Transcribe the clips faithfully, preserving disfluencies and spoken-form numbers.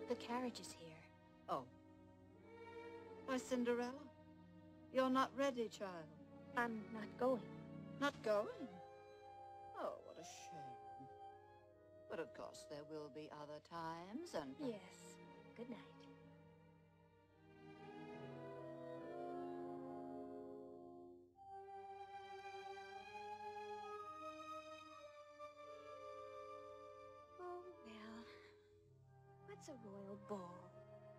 The carriage is here. Oh. Why, Cinderella, you're not ready, child. I'm not going. Not going? Oh, what a shame. But of course there will be other times and... Yes. Good night. Oh, well. What's a royal ball?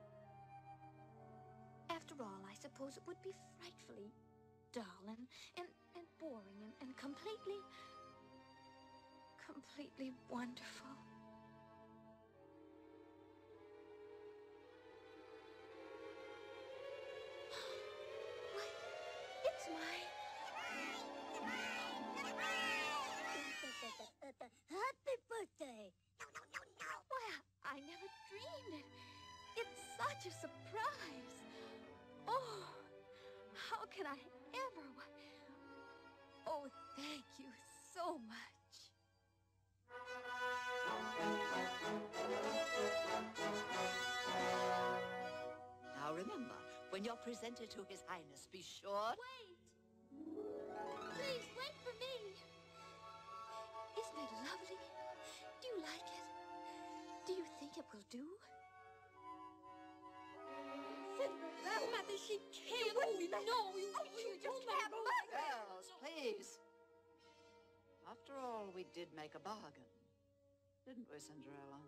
After all, I suppose it would be frightfully dull and, and, and boring and, and completely, completely wonderful. Why, it's my... Happy birthday! Why, I never dreamed it. It's such a surprise. Oh, how can I ever... Oh, thank you so much. Now remember, when you're presented to His Highness, be sure... Wait! Please, wait for me. Isn't it lovely? Do you like it? Do you think it will do? Cinderella, Mother, she can't. Oh, no, you, Oh, you just oh, can't my mind it. Girls, please. After all, we did make a bargain, didn't we, Cinderella?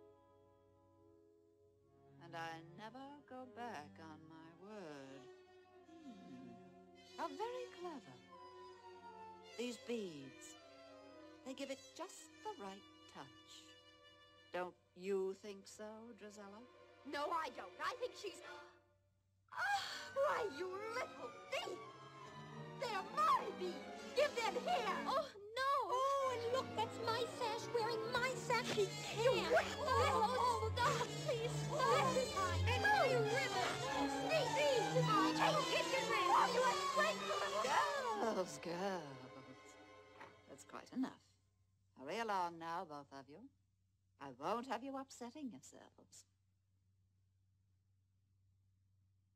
And I never go back on my word. Hmm. How very clever. These beads, they give it just the right touch. Don't you think so, Drizella? No, I don't. I think she's... Oh, why, you little thief! They're my beads! Give them here! Oh, no! Oh, and look, that's my sash wearing my sash. She can't. You oh, oh, God, please stop this time. And my ribbon. Sneak, sneak! Take kitchen ribbon! Oh, you ungrateful! Girls, girls. That's quite enough. Hurry along now, both of you. I won't have you upsetting yourselves.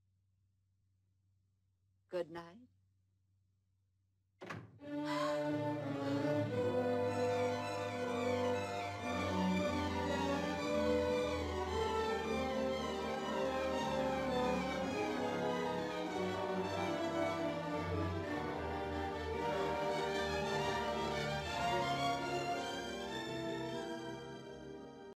Good night.